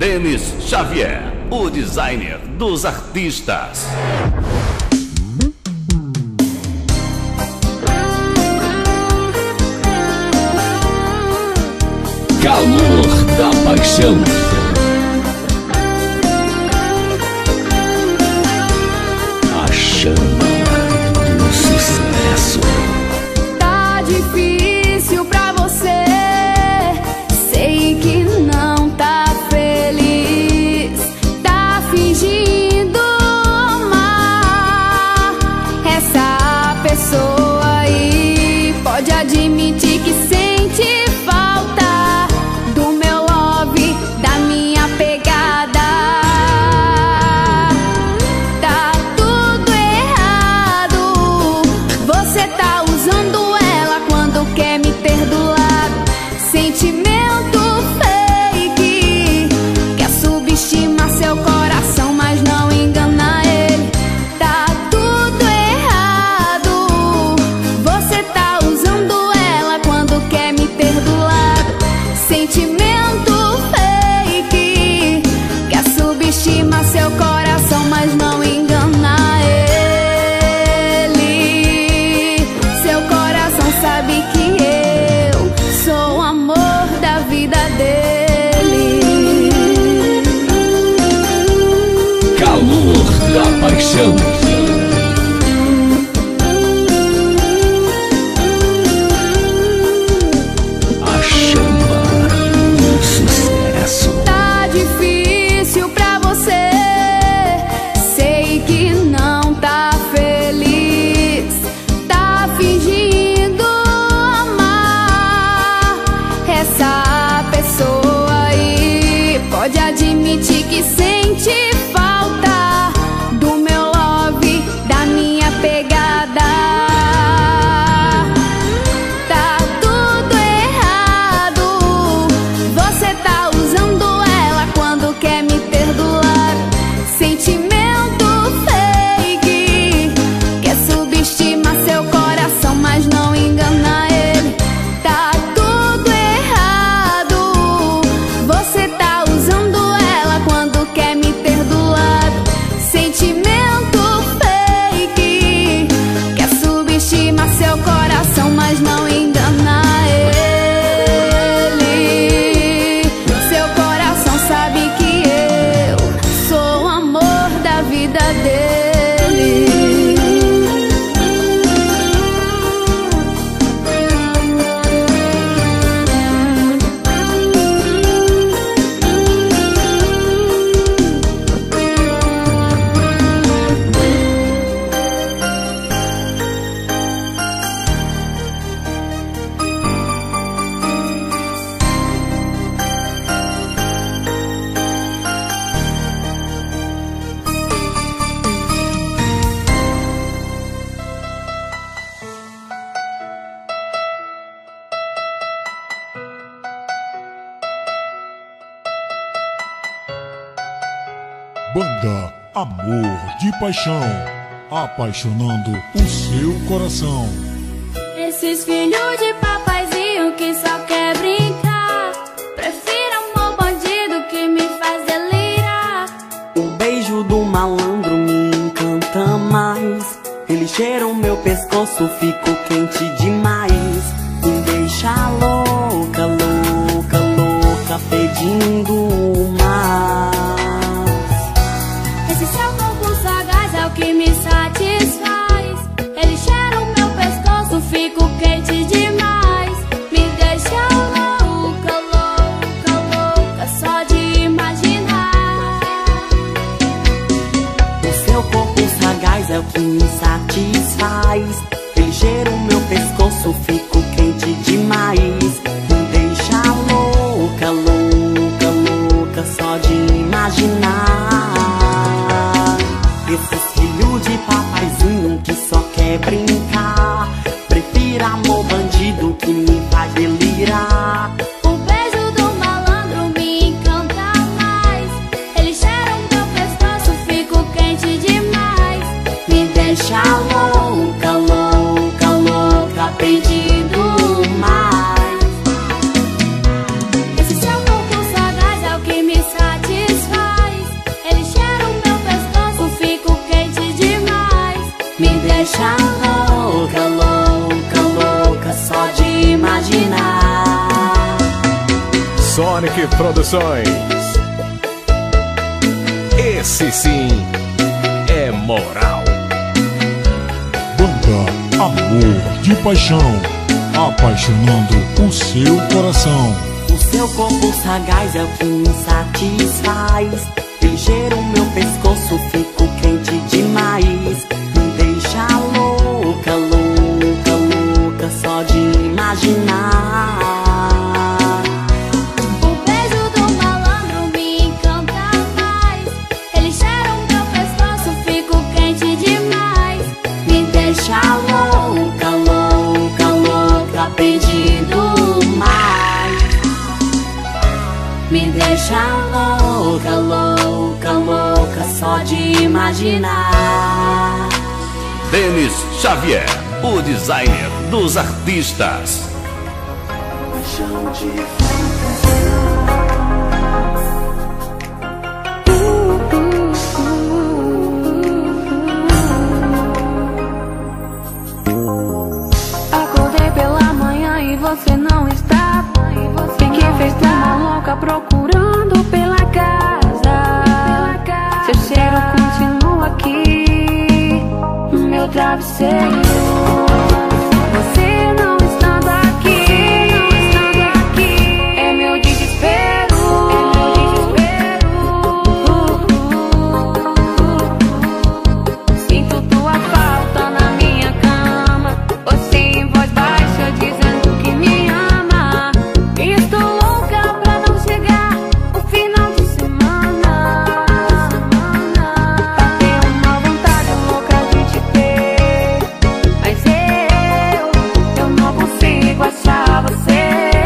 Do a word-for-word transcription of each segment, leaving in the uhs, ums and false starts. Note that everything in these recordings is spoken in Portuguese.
Denis Xavier, o designer dos artistas. Calor da paixão. A chama do sucesso. Tá difícil pra você, sei que não tá feliz, tá fingindo amar essa pessoa aí. Pode admitir que sente falta do meu love, da minha pegada. Tá tudo errado, você tá usando ela quando quer me ter do lado. Sentimento fake, quer subestimar seu coração, mas não engana ele. Tá tudo errado, você tá usando ela quando quer me ter do lado. Sentimento fake, quer subestimar seu coração, mas não engana ele. Seu coração sabe que eu sou o amor da vida dele. Calor da paixão. A chama do sucesso. Tá difícil pra você, sei que não tá feliz, tá fingindo amar essa pessoa aí. Pode admitir que sente falta do meu love, da minha pegada. Tá tudo errado, você tá usando ela quando quer me ter do lado. Sentimento fake, quer subestimar seu coração, mas não engana ele. Tá tudo errado, você tá usando ela quando quer me ter do lado. Sentimento fake, quer subestimar seu coração, mas não engana ele. Seu coração sabe que eu sou o amor da vida dele. Banda Amor de Paixão, apaixonando o seu coração. Esses filhos de papaizinho que só quer brincar, prefiro amor bandido que me faz delirar. O beijo do malandro me encanta mais. Ele cheira o meu pescoço, fico quente demais. Me deixa louca, louca, louca, pedindo mais. Esse seu corpo sagaz é o que me satisfaz. Ele cheira o meu pescoço, fico quente demais. Me deixa louca, louca, louca, só de imaginar. O seu corpo sagaz é o que me satisfaz. Ele cheira o meu pescoço, fico quente demais. Me deixa louca, louca, louca, só de imaginar. Esses filhos de papaizinho que só quer brincar, prefiro amor bandido que me faz delirar. O beijo do malandro me encanta mais. Ele cheira o meu pescoço, fico quente demais. Me deixa louca, louca, louca, pedindo mais. Sonic Produções. Esse sim é moral. Banda Amor de Paixão, apaixonando o seu coração. O seu corpo sagaz é o que me satisfaz. Ligeiro meu pescoço, fico quente demais. Me deixa louca, louca, louca só de imaginar. O beijo do malandro me encanta mais. Ele cheira o meu pescoço, fico quente demais. Me deixa louca, louca, louca pedindo mais. Me deixa louca, louca, louca só de imaginar. Denis Xavier, o designer dos artistas. Paixão de Acordei pela manhã e você não estava. Fiquei feita uma louca procurando pela casa. Seu cheiro continua aqui no meu travesseiro. Você não estando aqui, não estando aqui, é meu desespero, é meu desespero. Sinto tua falta na minha cama, você em voz baixa dizendo que me ama. E estou louca pra não chegar o final de semana. Bateu uma vontade louca de te ter, mas eu, eu não consigo achar você.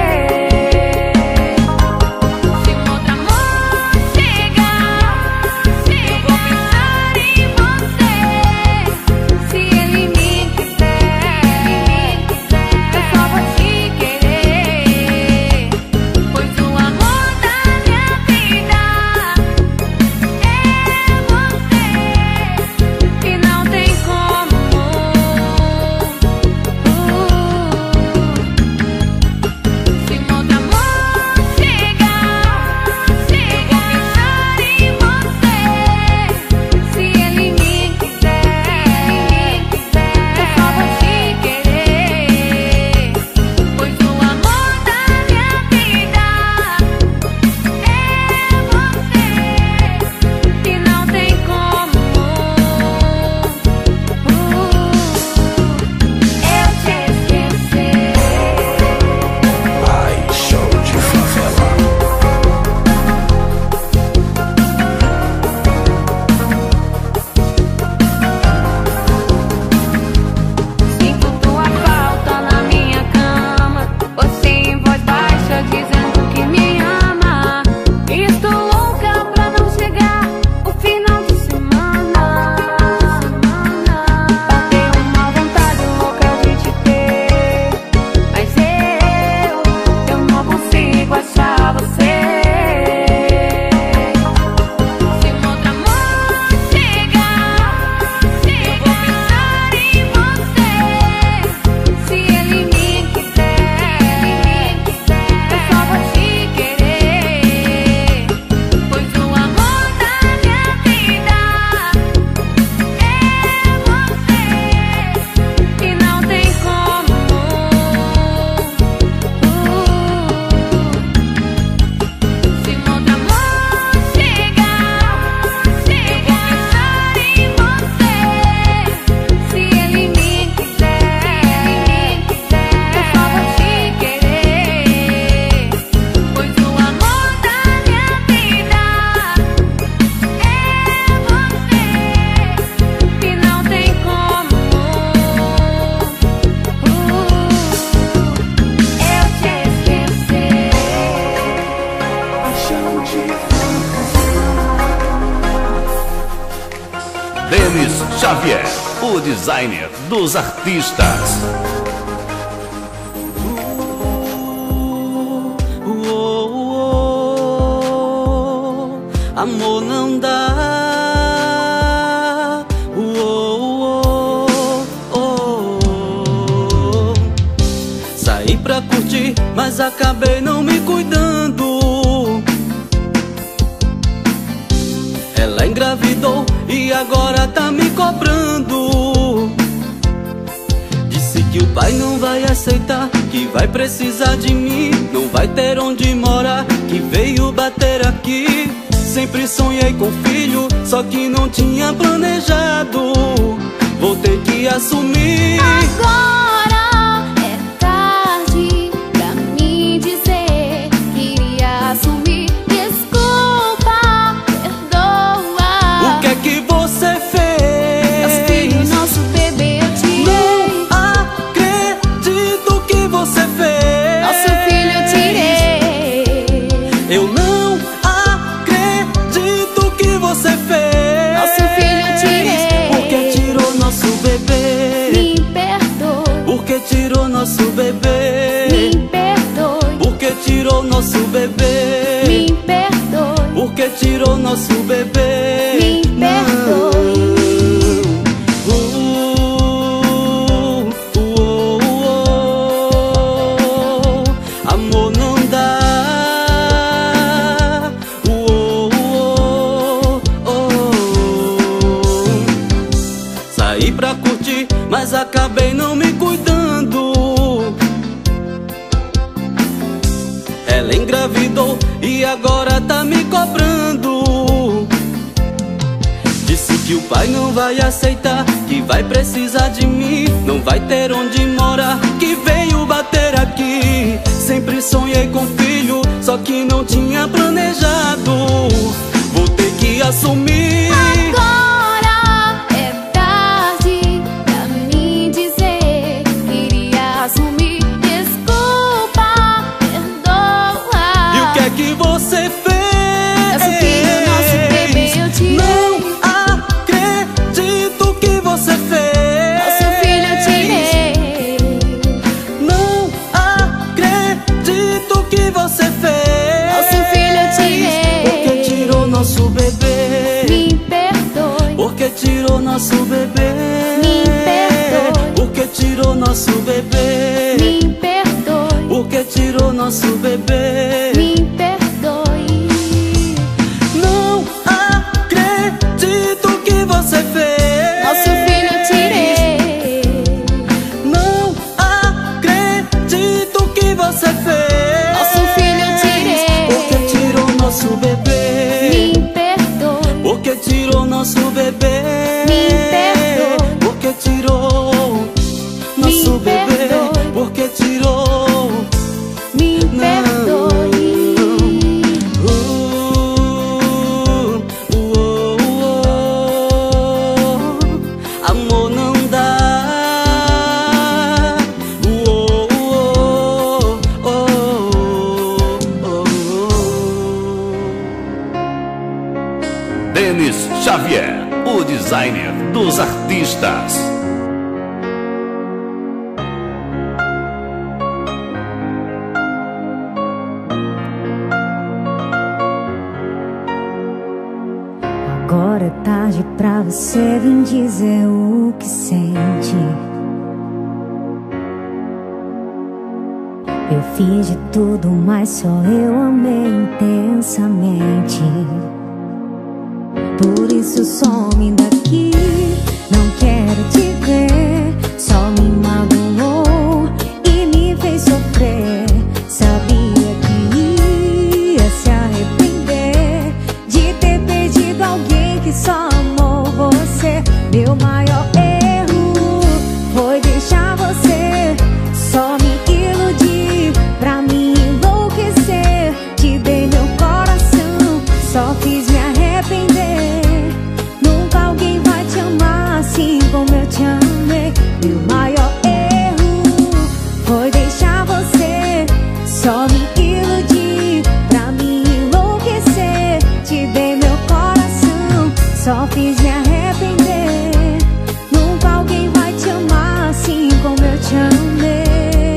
Se um outro amor chegar, eu vou pensar em você. Se ele me quiser, eu só vou te querer. Pois o amor da minha vida é você, e não tem como. Se um outro amor chegar, eu vou pensar em você. Se ele me quiser, eu só vou te querer. Pois o amor da minha vida é você, e não tem como eu te esquecer. Paixão de favela. Sinto tua falta na minha cama, você em voz baixa dizendo que me ama. E estou louca pra não chegar o final de semana. Bateu uma vontade louca de te ter, mas eu, eu não consigo achar você. Se um outro amor chegar, eu vou pensar em você. Se ele me quiser, eu só vou te querer. Pois o amor da minha vida é você, e não tem como. Se um outro amor chegar, eu vou pensar em você. Se ele me quiser, eu só vou te querer. Pois o amor da minha vida é você, e não tem como eu te esquecer. paixão de Denis Xavier, o designer dos artistas. amor não dá. Saí pra curtir, mas acabei não me cuidando. engravidou e agora tá me cobrando. Disse que o pai não vai aceitar, que vai precisar de mim, não vai ter onde morar, que veio bater aqui. Sempre sonhei com filho, só que não tinha planejado. Vou ter que assumir. Agora é tarde pra me dizer que iria assumir. Desculpa, perdoa. O que é que você fez? Nosso filho, nosso bebê, eu tirei. Não acredito que você fez. Nosso filho, eu tirei. Eu não acredito que você fez. Nosso filho, eu tirei. Porque tirou nosso bebê. Me perdoe. Porque tirou nosso bebê. Me perdoe. Porque tirou nosso bebê. Me perdoe. Porque tirou nosso bebê. Me perdoe. Uh, uh, uh, uh, uh, amor não dá. Uh, uh, uh, uh. Saí pra curtir, mas acabei não me cuidando. Ela engravidou e agora tá me cobrando. Disse que o pai não vai aceitar, que vai precisar de mim, não vai ter onde morar, que veio bater aqui. Sempre sonhei com filho, só que não tinha planejado. Vou ter que assumir. Agora é tarde pra me dizer que iria assumir. Desculpa, perdoa. E o que é que você fez? Nosso filho, nosso bebê, eu tirei. Não acredito que você fez. Nosso filho, eu tirei. Não acredito que você fez. Nosso filho, eu tirei. Porque tirou nosso bebê. Me perdoe. Porque tirou nosso bebê. Me perdoe. Porque tirou nosso bebê. Me perdoe. Porque tirou nosso bebê. Me perdoe. Não acredito que você fez. Nosso filho, eu tirei. Não acredito que você fez. Nosso filho, eu tirei. Porque tirou nosso bebê. Me perdoe. Porque tirou nosso bebê. Me perdoe. Porque tirou nosso Me bebê. perdoe. Porque tirou. Me perdoe. Uh, uh, uh, uh, amor não dá. Uh, uh, uh, uh, uh. Denis Xavier, o designer dos artistas. Agora é tarde pra você vir dizer o que sente. Eu fiz de tudo, mas só eu amei intensamente. Por isso some daqui, não quero te ver. Só me magoou e me fez sofrer. Sabia que ia se arrepender de ter perdido alguém que só amou você. Meu maior erro foi deixar você. Só me iludi pra me enlouquecer. Te dei meu coração, só fiz me arrepender. Nunca alguém vai te amar assim como eu te amei. Meu maior erro foi deixar você. Só me iludi pra me enlouquecer. Te dei meu coração, só fiz me arrepender. Nunca alguém vai te amar assim como eu te amei.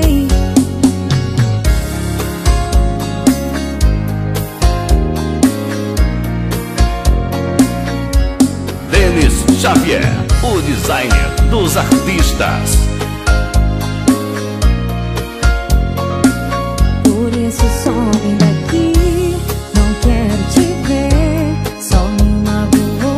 Denis Xavier, o designer dos artistas. Por isso some daqui, não quero te ver. Só me magoou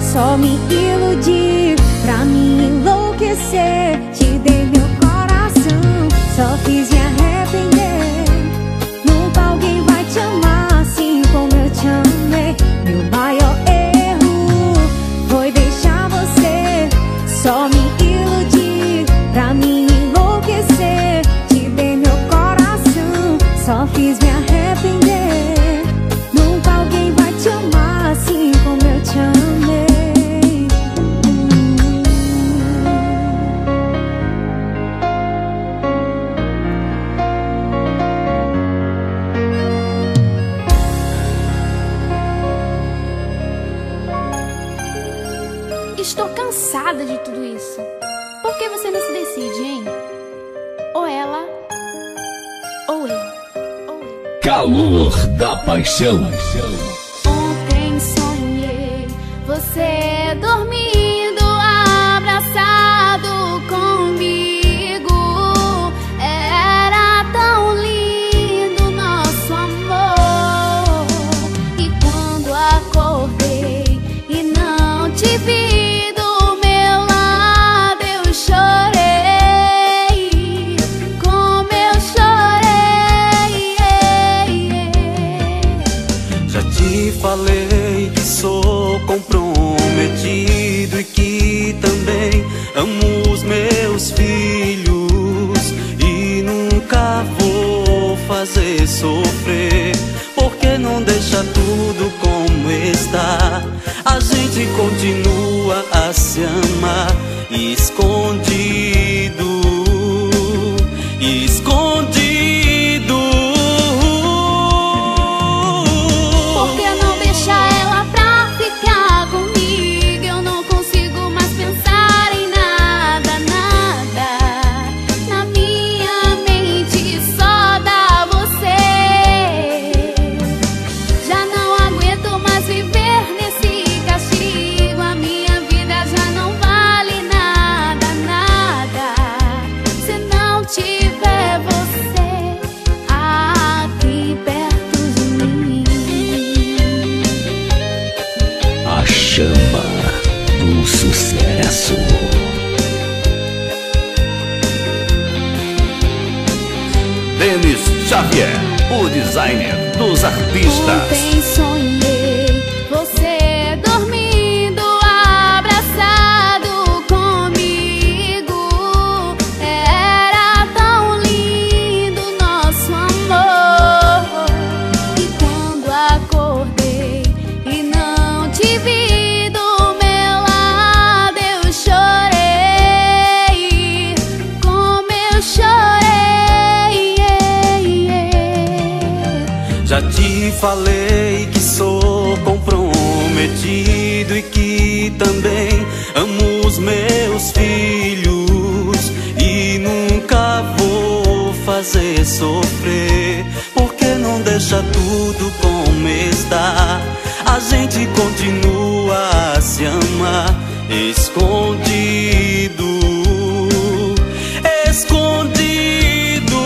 só me iludir, pra me enlouquecer. Te dei meu coração, só fiz me arrepender. Nunca alguém vai te amar assim como eu te amei. Meu maior erro foi deixar você só me iludir, pra me enlouquecer. Te dei meu coração, só fiz me arrepender. Nunca alguém vai te amar assim como eu te amei. Estou cansada de tudo isso. Por que você não se decide, hein? Ou ela, ou eu, ou eu. Calor da paixão. Ontem sonhei você dormindo abraçado comigo. Era tão lindo nosso amor. E quando acordei e não te vi do meu lado, eu chorei, como eu chorei. Já te falei que sou comprometido e que também amo os meus filhos e nunca vou fazer sofrer. Por que não deixa tudo como está? A gente continua a se amar escondido, escondido. Por que não deixa ela pra ficar comigo? Eu não consigo mais pensar em nada, nada. Na minha mente só dá você. Já não aguento mais viver nesse castigo. A minha vida já não vale nada, nada. Se não tiver você aqui perto de mim. A chama do sucesso. Denis Xavier, o designer dos artistas. Ontem sonhei você dormindo abraçado comigo. Era tão lindo nosso amor. E quando acordei e não te vi do meu lado, eu chorei, como eu chorei. Já te falei que sou comprometido e que também amo os meus filhos e nunca vou fazer sofrer. Por que não deixa tudo como está? A gente continua a se amar escondido, escondido.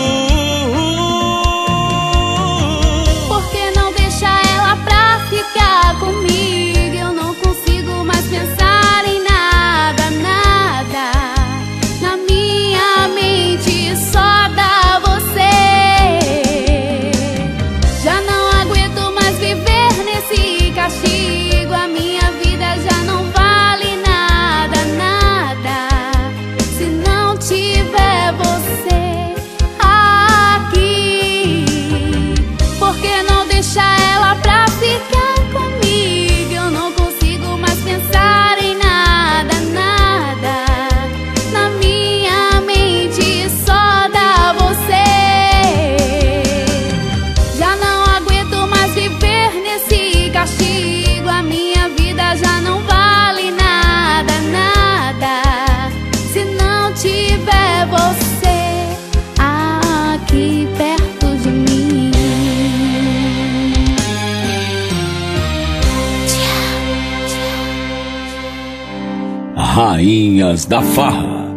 Por que não deixa ela pra ficar comigo? Eu não consigo mais pensar em nada, nada. Na minha mente só dá você. Já não aguento mais viver nesse castigo. A minha vida já não vale nada, nada. Se não tiver você aqui. Por que não deixa ela pra ficar comigo? Eu não consigo mais pensar em nada, nada. Na minha mente só dá você. Já não aguento mais viver nesse castigo. A minha vida já não vale nada, nada. Se não tiver você aqui perto de mim. Rainhas da Farra.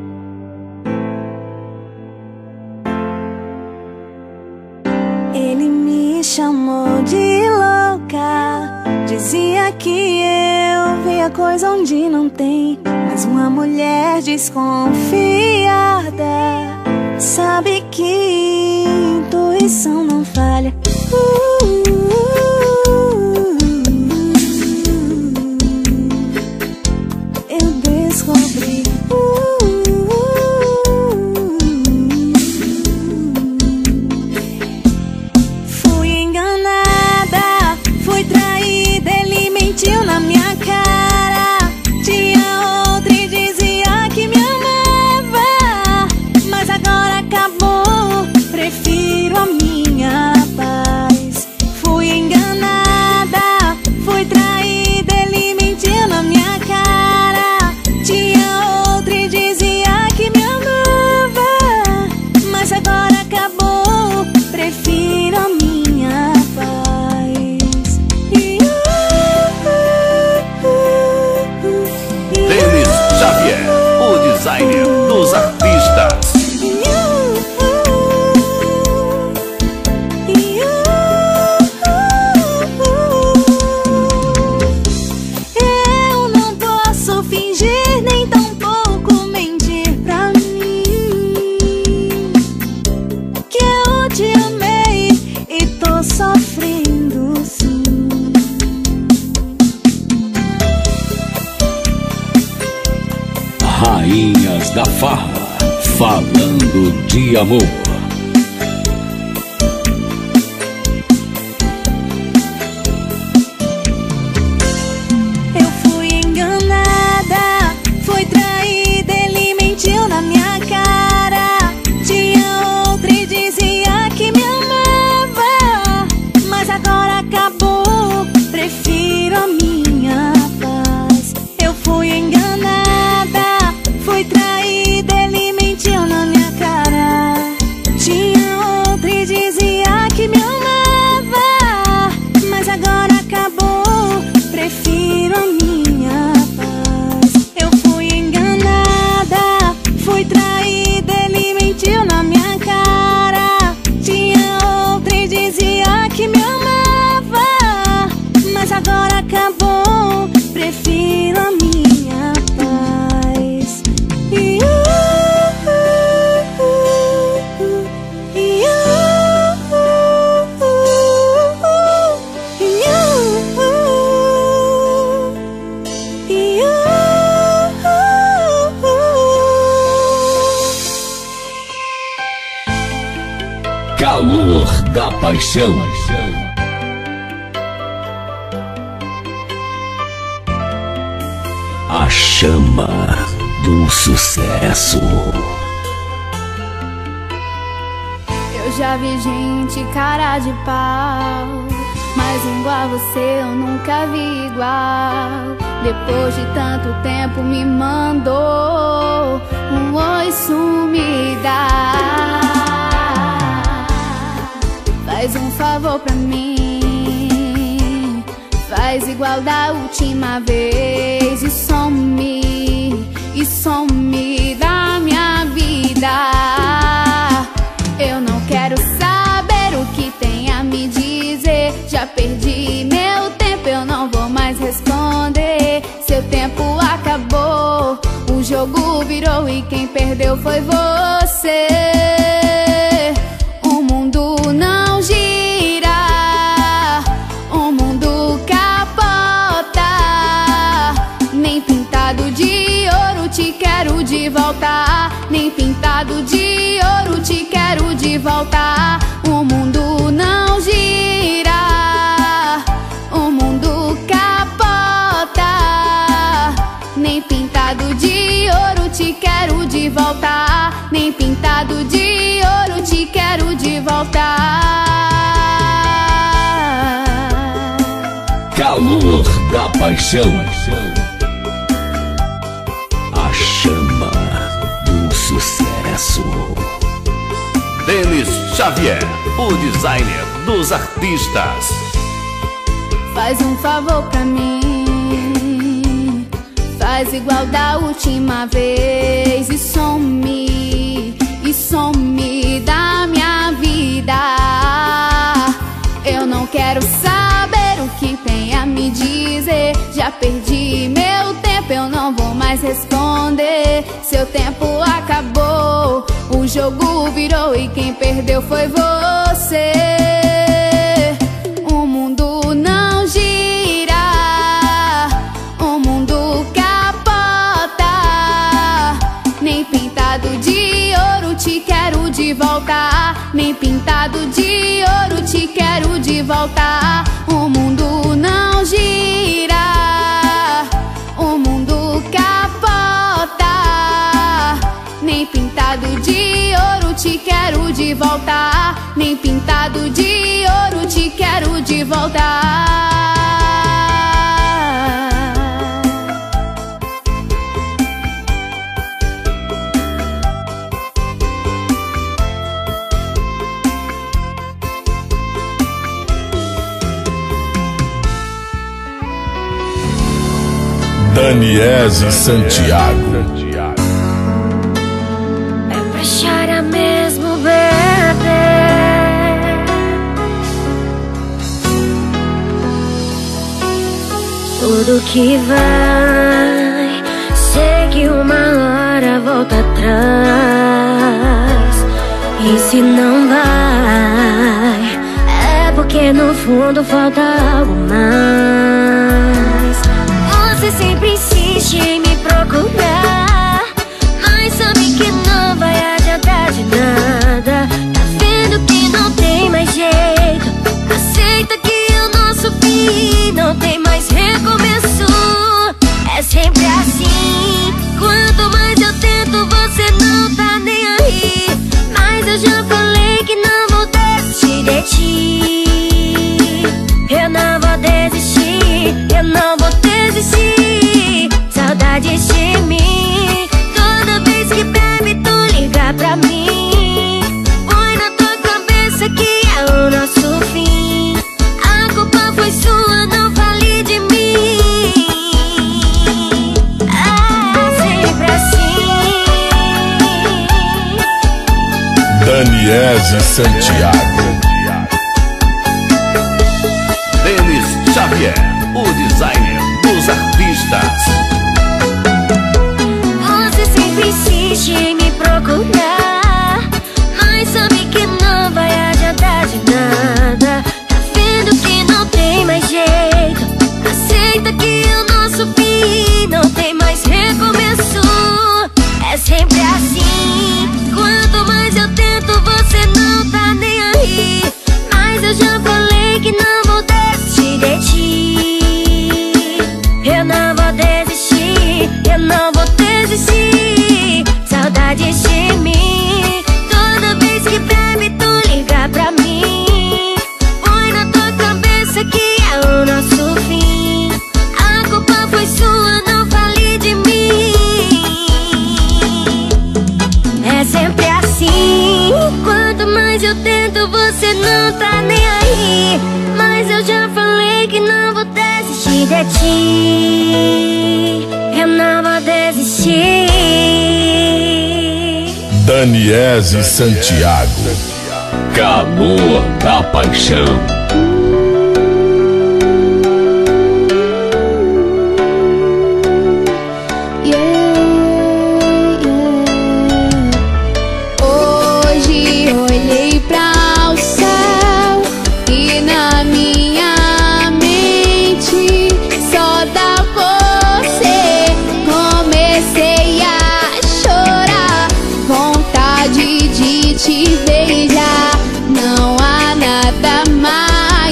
Ele me chamou de louca, dizia que eu via uma coisa onde não tem. Mas uma mulher desconfiada sabe que intuição não falha. uh, uh, Eu descobri. uh, Fui enganada, fui traída, ele mentiu na minha cara. Tinha outra e dizia que me amava, mas agora acabou, prefiro a minha paz. Fui enganada, fui traída, ele mentiu na minha cara. Tinha outra e dizia que me amava, mas agora acabou, prefiro a minha paz. Denis Xavier, o designer dos artistas. Eu não posso fingir nem tampouco mentir pra mim que eu te amei e tô sofrendo sim. Rainhas da Farra, falando de amor. Eu fui enganada, fui traída, ele mentiu na minha cara. Tinha outra e dizia que me amava, mas agora acabou, prefiro a minha paz. Eu fui enganada, fui traída, ele mentiu na minha cara. Tinha outra e dizia que me amava, mas agora acabou, prefiro a minha paz. Eu fui enganada, fui traída, ele mentiu na minha cara. Tinha outra e dizia que me amava, mas agora acabou, prefiro a minha paz. E Calor da paixão. A chama do sucesso. Eu já vi gente cara de pau, mas igual você eu nunca vi igual. Depois de tanto tempo me mandou um oi sumida. Faz um favor pra mim, faz igual da última vez e some, e some da minha vida. Eu não quero saber o que tem a me dizer. Já perdi meu tempo, eu não vou mais responder. Seu tempo acabou, o jogo virou e quem perdeu foi você. O mundo não gira, o mundo capota. Nem pintado de ouro te quero de volta, nem pintado de ouro te quero de volta. O mundo não gira, o mundo capota. Nem pintado de ouro te quero de volta, nem pintado de ouro te quero de volta. Calor da paixão. A chama do sucesso. Denis Xavier, o designer dos artistas. Faz um favor pra mim, faz igual da última vez e some, e some da minha vida. Eu não quero saber o que tem a a me dizer. Já perdi meu tempo, eu não vou mais responder. Seu tempo acabou, o jogo virou e quem perdeu foi você. O mundo não gira, o mundo capota. Nem pintado de ouro te quero de volta. Nem pintado de ouro te quero de volta. O mundo não gira, o mundo capota. Nem pintado de ouro te quero de volta. Nem pintado de ouro te quero de volta. Daniese Santiago. É pra chorar mesmo, bebê. Tudo que vai, sei que uma hora volta atrás. E se não vai, é porque no fundo falta algo mais. Você sempre insiste em me procurar, mas sabe que não vai adiantar de nada. Tá vendo que não tem mais jeito, aceita que o nosso fim não tem mais recomeço. É sempre assim, quanto mais eu tento você não tá nem aí. Mas eu já falei que não vou desistir de ti. Eu não vou desistir, eu não vou desistir. Saudades de mim, toda vez que bebe tu liga pra mim. Põe na tua cabeça que é o nosso fim. A culpa foi sua, não fale de mim. É sempre assim. Daniese Santiago. Denis Xavier, o designer dos artistas. Você sempre insiste em me procurar, mas sabe que não vai adiantar de nada. Tá vendo que não tem mais jeito, aceita que o nosso fim não tem mais recomeço. É sempre assim, quanto mais eu tento você não tá nem aí. Mas eu já falei que não vou desistir de ti. Eu não vou desistir, eu não vou desistir. Saudades de mim, toda vez que bebe tu liga pra mim. Põe na tua cabeça que é o nosso fim. A culpa foi sua, não fale de mim. É sempre assim, quanto mais eu tento você não tá nem aí. Mas eu já falei que não vou desistir de ti. Eu não vou desistir. Daniese Santiago. Calor da paixão. Hoje olhei para o céu e na minha mente só dá você. Comecei a chorar, vontade de te beijar. Não há nada mais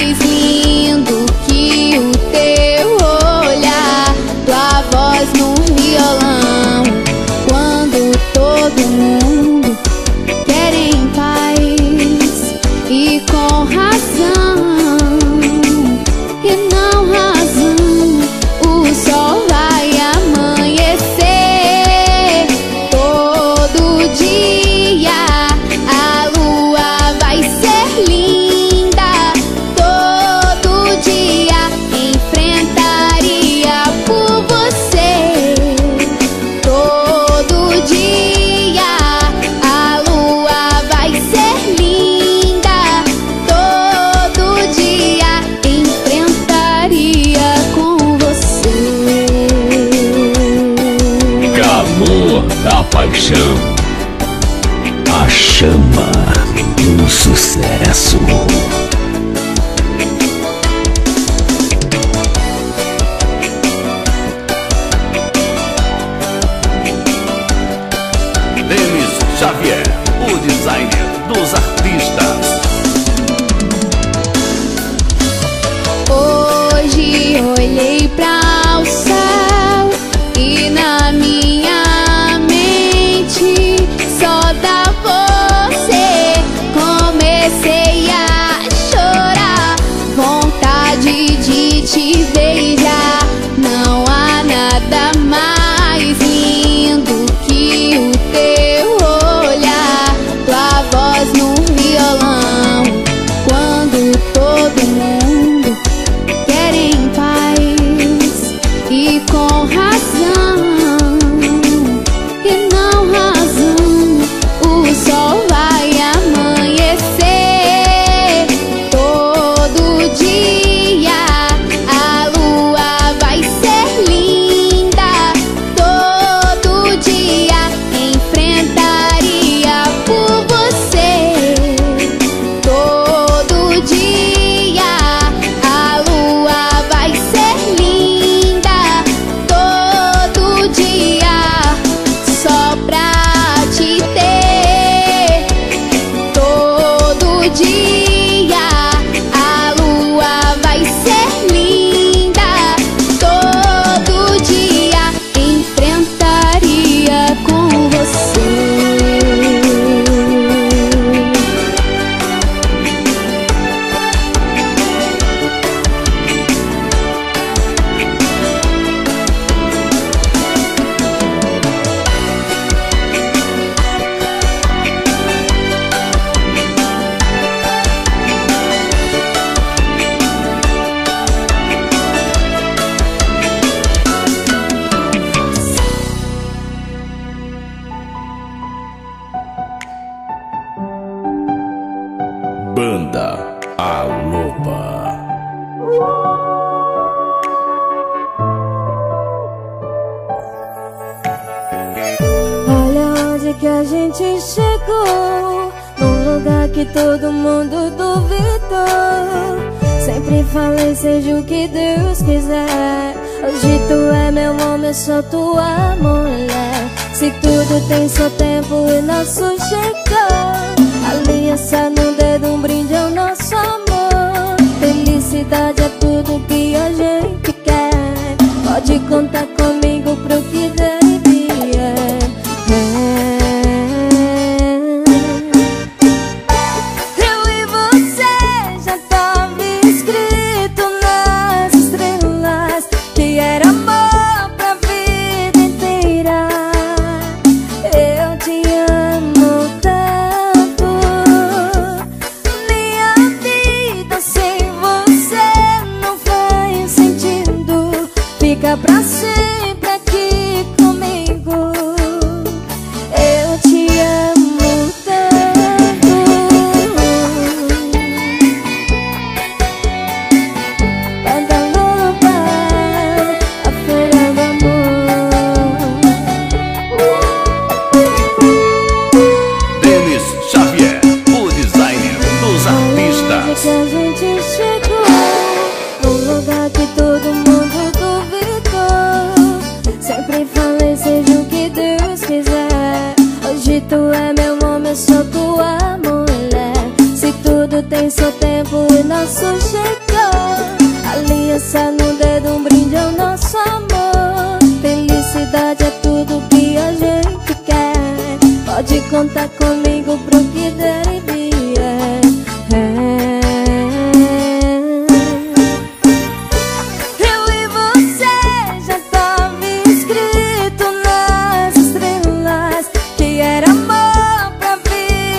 calor da paixão, a chama do sucesso. Denis Xavier, o designer dos artistas. Hoje olhei para o céu e na minha mente só dá você. Comecei a chorar, vontade de te beijar. Não há nada mais lindo que o teu olhar, tua voz no violão, quando todo mundo quer em paz e com razão, e não razão. O sol vai amanhecer todo dia, a lua vai ser linda todo dia. Enfrentaria por você todo dia, a lua vai ser linda todo dia, só pra te ter todo dia, a lua vai ser linda todo dia. Enfrentaria com você. Banda A Loba. Olha onde que a gente chegou, num lugar que todo mundo duvidou. Sempre falei, seja o que Deus quiser. Hoje tu é meu homem, eu sou tua mulher. Se tudo tem seu tempo e nosso chegou, aliança no dedo, um brinde ao nosso amor. Felicidade é tudo que a gente quer. Pode contar comigo pro que der e vier. Eu e você já tava escrito nas estrelas que era amor pra vida inteira. Eu te amo tanto, minha vida sem você não faz sentido. Fica pra sempre aqui comigo. Eu te amo tanto. Banda Loba, a feira do amor. Denis Xavier, o designer dos artistas. Que a gente chegou num lugar que todo mundo duvidou. Sempre falei, seja o que Deus quiser. Hoje tu é meu homem, eu sou tua mulher. Se tudo tem seu tempo e nosso chegou, aliança no dedo, um brinde ao nosso amor. Felicidade é tudo que a gente quer. Pode contar comigo pro que der e vier. Eu e você já tava escrito nas estrelas que era amor pra vida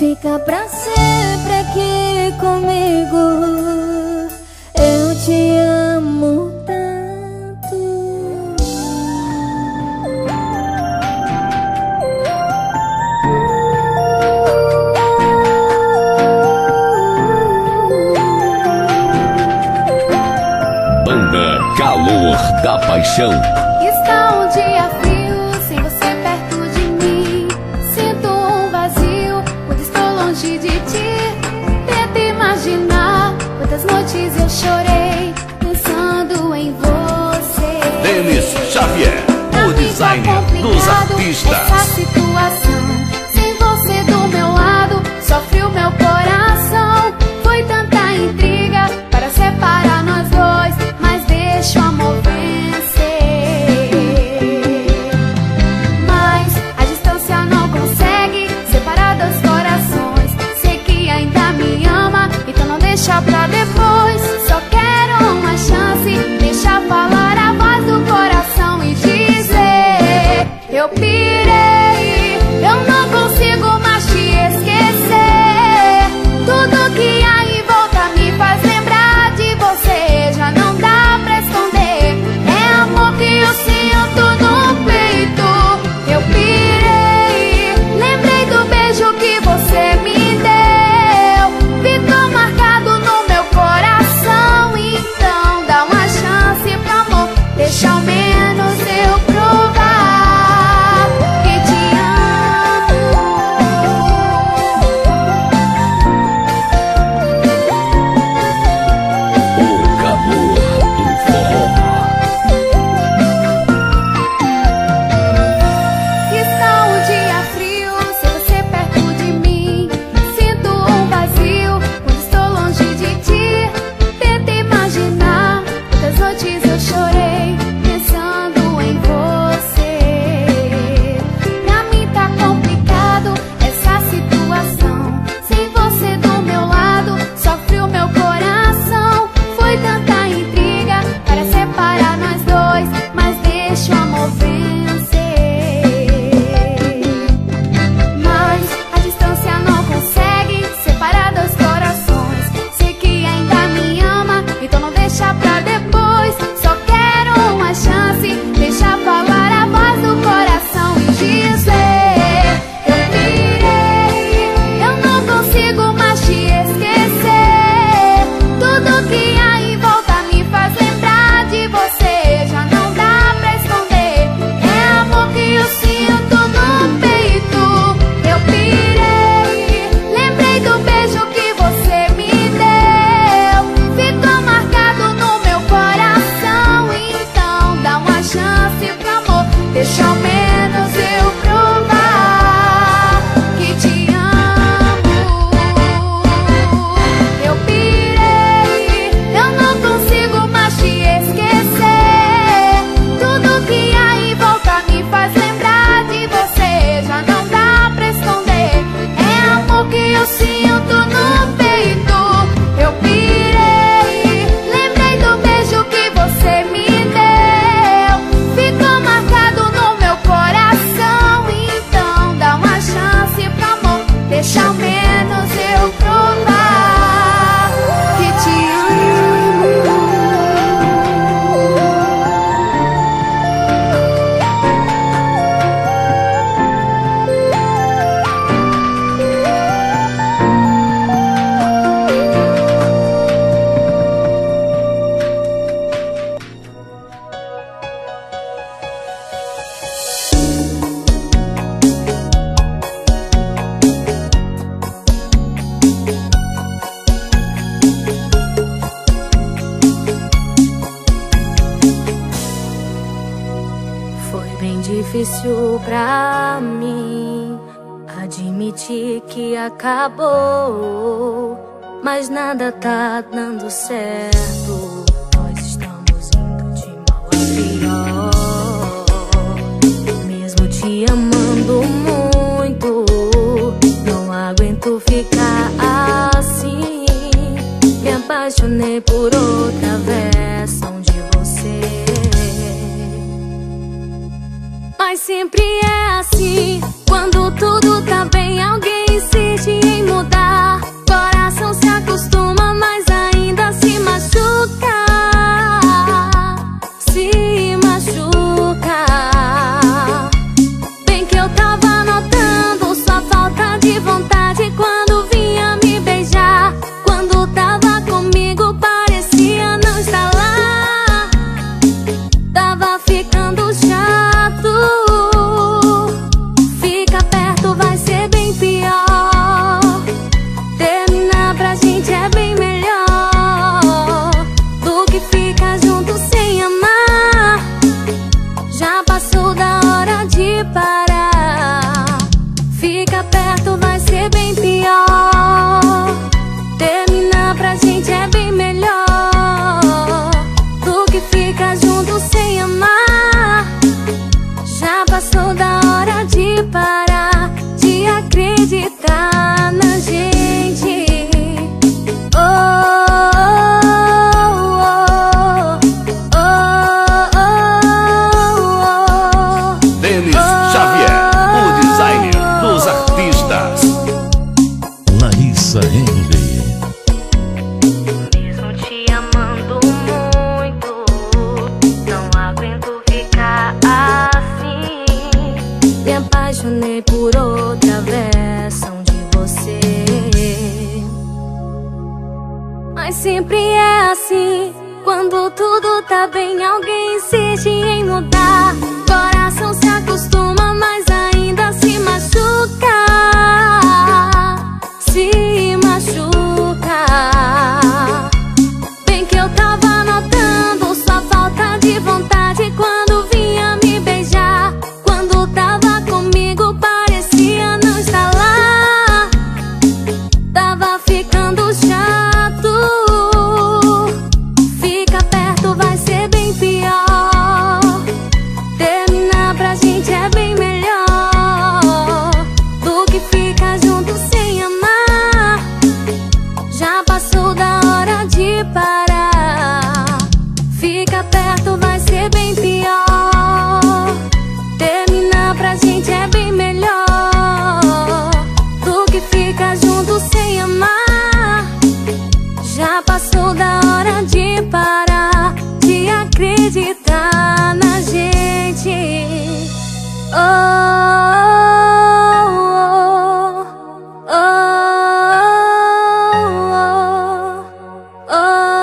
Fica pra sempre aqui comigo. Eu te amo tanto. Banda Calor da Paixão. Está um dia frio, sem você perto de mim. Sinto um vazio, quando estou longe de ti. Tenta imaginar quantas noites eu chorei pensando em você. Denis Xavier, o designer dos artistas. Essa situação, sem você do meu lado, sofre o meu coração. Foi tanta intriga para separar nós dois, mas deixa o amor vencer. Mas a distância não consegue separar dois corações. Sei que ainda me ama, então não deixa pra depois. Só quero uma chance, deixa falar a voz do coração e dizer: eu pirei, eu não consigo mais te esquecer. Tudo que há em volta me faz lembrar de você. Já não dá pra esconder, é amor que eu sinto no peito. Eu pirei, lembrei do beijo que você me deu. Ficou marcado no meu coração. Então dá uma chance pro amor, deixa ao menos eu provar que te amo. O calor do forró. Está um dia frio, sem você perto de mim. Sinto um vazio quando estou longe de ti. Tenta imaginar quantas noites eu chorei pensando em você. Pra mim tá complicado essa situação. Sem você do meu lado, sofre o meu coração. Foi tanta intriga para separar nós dois, mas deixa o amor vencer. Mas a distância não consegue separar dois corações. Sei que ainda me ama, então não deixa pra depois. Só quero uma chance, deixa falar a voz do coração e dizer: eu pirei, eu não consigo mais te esquecer. Tudo que há em volta me faz lembrar de você. Já não dá pra esconder, é amor que eu sinto no peito. Eu pirei, lembrei do beijo que você me deu. Ficou marcado no meu coração. Então dá uma chance pro amor, deixa ao menos eu provar que te amo. Eu pirei, eu não consigo mais te esquecer. Tudo que há em volta me faz lembrar de você. Já não dá pra esconder, é amor que eu sinto no peito. Eu pirei, lembrei do beijo que você me deu. Ficou marcado no meu coração. Então dá uma chance pro amor, deixa ao menos eu provar que te amo. Foi bem difícil pra mim admitir que acabou, mas nada tá dando certo. Nós estamos indo de mal a pior. Mesmo te amando muito, não aguento ficar assim. Me apaixonei por outra versão de você. Mas sempre é assim, quando tudo tá bem, alguém insiste em apaixonei por outra versão de você. Mas sempre é assim, quando tudo tá bem, alguém insiste em mudar. Coração se acostuma, mas ainda se machuca. Se machuca. Bem que eu tava notando sua falta de vontade quando vinha me beijar. Quando tava comigo parecia não estar lá. Tava ficando chato. Fica perto vai ser bem pior. Terminar pra gente é bem melhor do que ficar junto sem amar. Já passou da hora de parar. Fica perto vai ser bem pior. Terminar pra gente é bem melhor do que ficar junto sem amar. Já passou da hora de parar de acreditar na gente. Oh, oh, oh,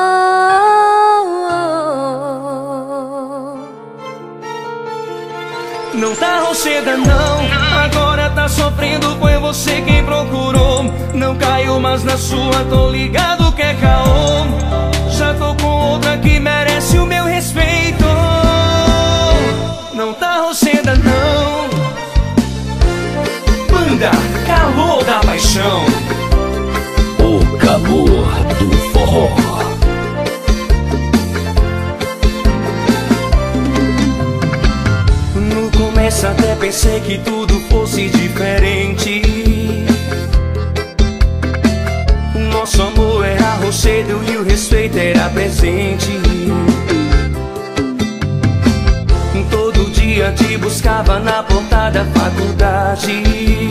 oh, oh. Não tá rocheda não, agora tá sofrendo, foi você quem procurou. Não caiu mais na sua, tô ligado que é caô. Já tô com outra que merece o meu respeito. Não tá rocheda não. Banda Calor da Paixão. O calor do forró. No começo até pensei que tudo fosse diferente. Nosso amor era rochedo e o respeito era presente. Todo dia te buscava na porta da faculdade.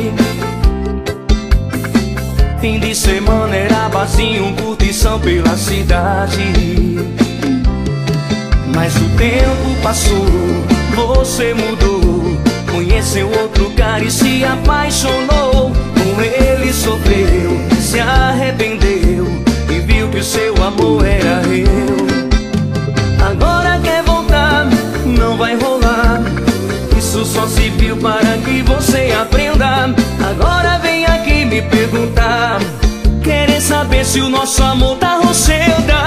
Fim de semana era barzinho, curtição pela cidade. Mas o tempo passou, você mudou. Conheceu outro cara e se apaixonou. Com ele sofreu, se arrependeu e viu que o seu amor era eu. Agora quer voltar, não vai rolar. Isso só se viu para que você aprenda. Agora vem aqui me perguntar, querer saber se o nosso amor tá rocheda.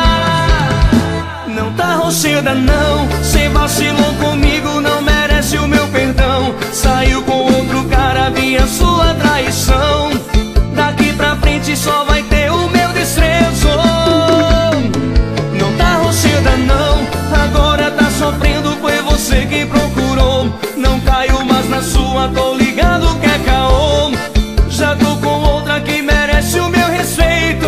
Não tá rocheda não, cê vacilou comigo, não merece o meu perdão. Saiu com outro cara, vi a sua traição. Daqui pra frente só vai ter o meu desprezo. Não tá rocheda não, agora tá sofrendo, foi você que procurou. Não caiu mais na sua, tô ligado que é caô. Já tô com outra que merece o meu respeito.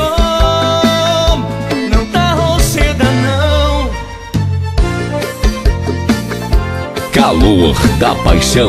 Não tá rocheda não. Calor da Paixão.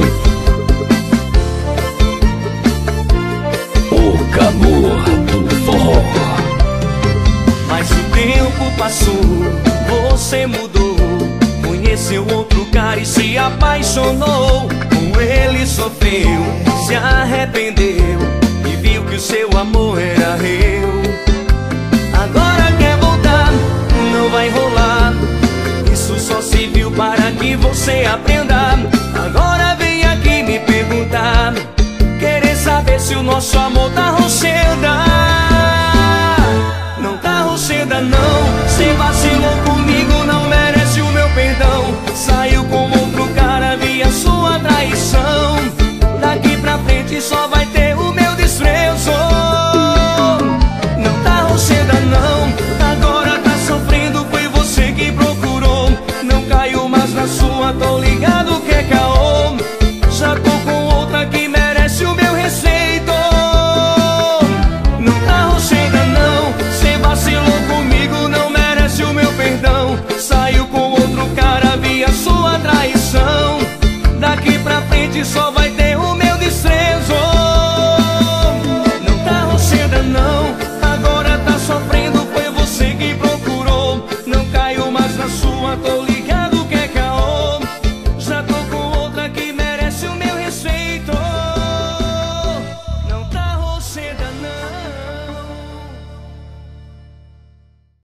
O calor do forró. Mas o tempo passou, você mudou. Conheceu outro cara e se apaixonou. Com ele sofreu, se arrependeu e viu que o seu amor era eu. Agora quer voltar, não vai rolar. Isso só se viu para que você aprenda.